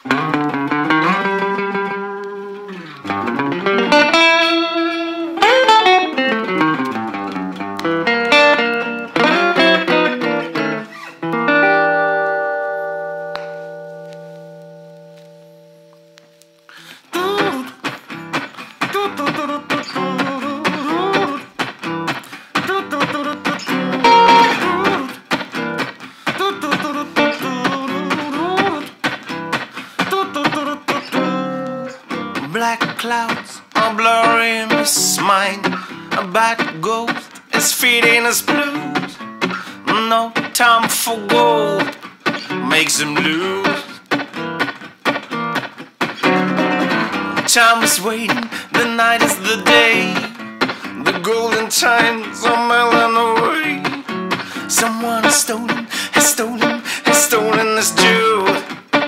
Black clouds are blurring his mind. A bad ghost is feeding his blues. No time for gold makes him lose. Time is waiting, the night is the day. The golden times are melting away. Someone has stolen his jewels.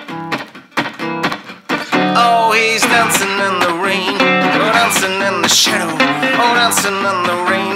Oh, he's dancing in the rain, oh, dancing in the shadow, oh, dancing in the rain.